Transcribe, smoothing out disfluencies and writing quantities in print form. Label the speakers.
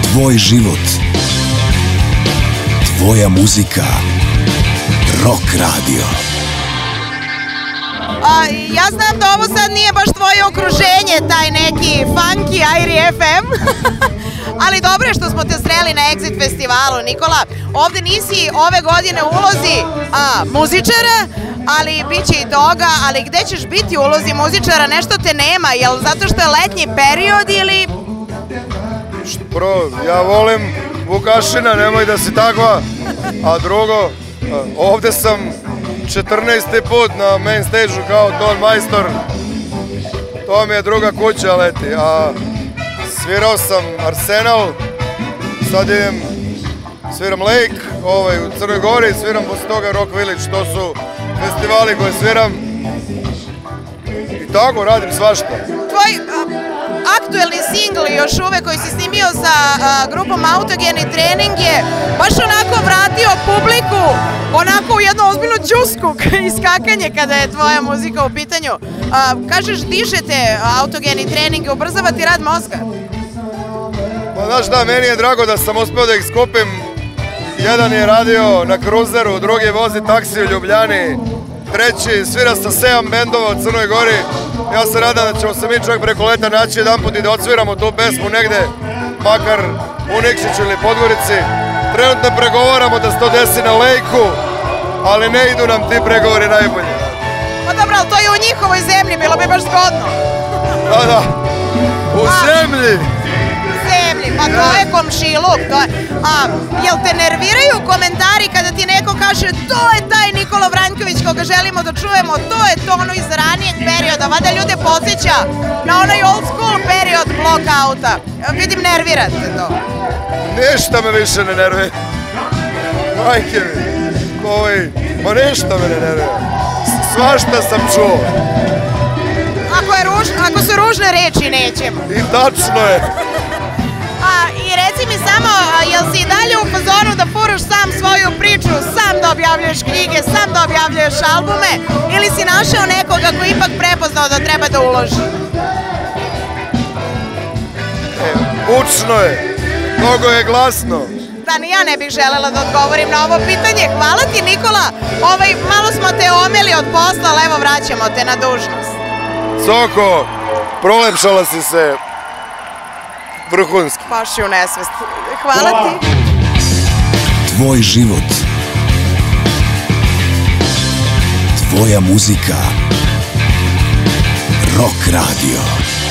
Speaker 1: Tvoj život, tvoja muzika, Rock Radio.
Speaker 2: Ja znam da ovo sad nije baš tvoje okruženje, taj neki funky Airi FM, ali dobro je što smo te sreli na Exit festivalu, Nikola. Ovde nisi ove godine u ulozi muzičara, ali bit će i toga, ali gde ćeš biti u ulozi muzičara, nešto te nema, jel zato što je letnji period ili...
Speaker 3: Prvo, ja volim Vukašina, nemoj da si takva, a drugo, ovde sam 14. put na main stage-u kao ton majstor, to mi je druga kuća leti, a svirao sam Arsenal, sad sviram Lake u Crnoj Gori, sviram posle toga Rock Village, to su festivali koje sviram i tako radim svašta.
Speaker 2: Tvoj aktuelni singl još uvek koji si snimio sa grupom Autogeni trening je baš onako vratio publiku onako u jednu ozbiljnu đusku i skakanje kada je tvoja muzika u pitanju. Kažeš dišete Autogeni trening i ubrzava ti rad mozga?
Speaker 3: Pa znaš da, meni je drago da sam uspeo da ih skupim. Jedan je radio na kruzeru, drugi vozi taksi u Ljubljani, treći svira sa 7 bendova u Crnoj Gori. Ja se nadam da ćemo se mi čak preko leta naći jedan put i da odsviramo tu pesmu negde, makar u Nikšiću ili Podgorici. Trenutno pregovaramo da se to desi na Lejku, ali ne idu nam ti pregovori najbolje.
Speaker 2: Pa dobro, ali to je u njihovoj zemlji, bilo bi baš zgodno.
Speaker 3: Da, u zemlji!
Speaker 2: Pa to je komšiluk. Jel te nerviraju komentari kada ti neko kaže to je taj Nikola Vranjković koga želimo da čujemo, to je to ono iz ranijeg perioda, vada ljude podsjeća na onaj old school period Blockouta. Vidim, nervirate to.
Speaker 3: Ništa me više ne nervira. Majke mi, ma ništa me ne nervira. Svašta sam čuo.
Speaker 2: Ako su ružne reči, nećemo.
Speaker 3: I tačno je.
Speaker 2: I reci mi samo, jel si i dalje u fazonu da furaš sam svoju priču, sam da objavljuješ knjige, sam da objavljuješ albume, ili si našao nekoga koji ipak prepoznao da treba da uloži?
Speaker 3: Bučno je, mnogo je glasno.
Speaker 2: Da, ni ja ne bih želela da odgovorim na ovo pitanje. Hvala ti, Nikola, malo smo te omeli od posla, ali evo vraćamo te na dužnost.
Speaker 3: Soko, prolepšala si se. Vrhunski.
Speaker 2: Baš je u nesvest. Hvala ti.
Speaker 1: Tvoj život, tvoja muzika, Rock Radio.